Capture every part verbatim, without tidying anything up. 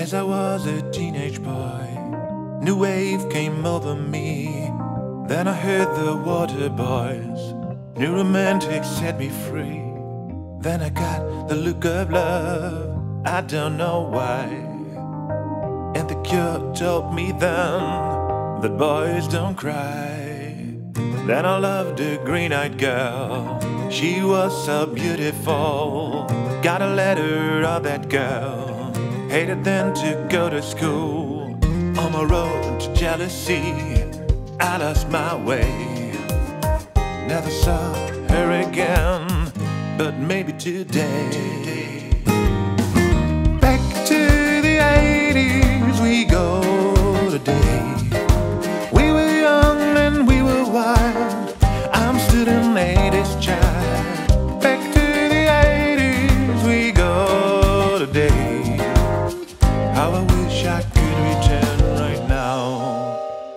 As I was a teenage boy, new wave came over me. Then I heard the water boys, new romantics set me free. Then I got the look of love, I don't know why. And the cure told me then that boys don't cry. Then I loved a green-eyed girl, she was so beautiful. Got a letter of that girl, hated then to go to school. On my road to jealousy, I lost my way. Never saw her again, but maybe today. Back to the eighties we go today. We were young and we were wild, I'm still an eighties child. Back to the eighties we go today. How I wish I could return right now.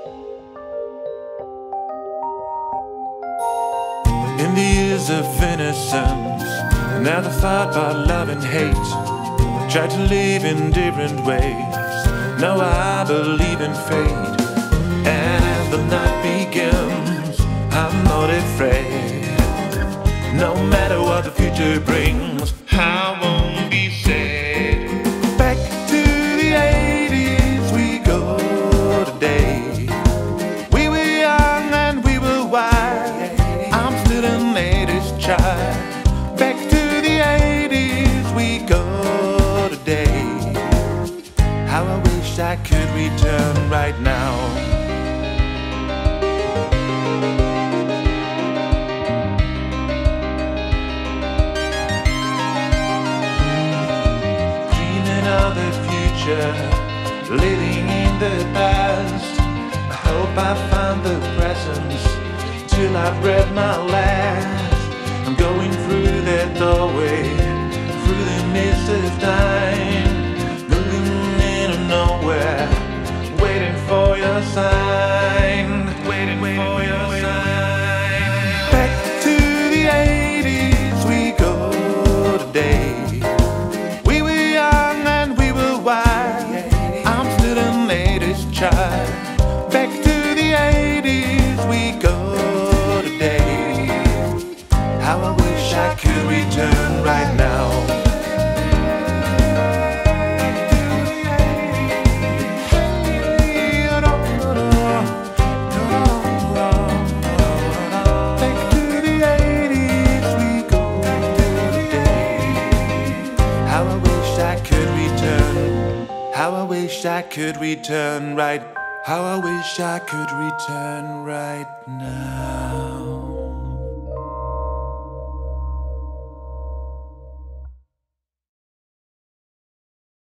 In the years of innocence, never thought about love and hate. Tried to live in different ways, now I believe in fate. And as the night begins, I'm not afraid. No matter what the future brings, I won't be sad. Back to the eighties we go today. We were young and we were wild, I'm still an eighties child. Back to the eighties we go today. How I wish I could return right now. Of the future, living in the past. I hope I find the present till I've read my last. I'm going through that doorway, through the mist of time, moving into nowhere, waiting for your sign, waiting for your sign. Back to the eighties we go today. Back to the eighties we go today. How I wish I could return right now. Back to the eighties we go today. How I wish I could return. How I wish I could return right. How I wish I could return right now.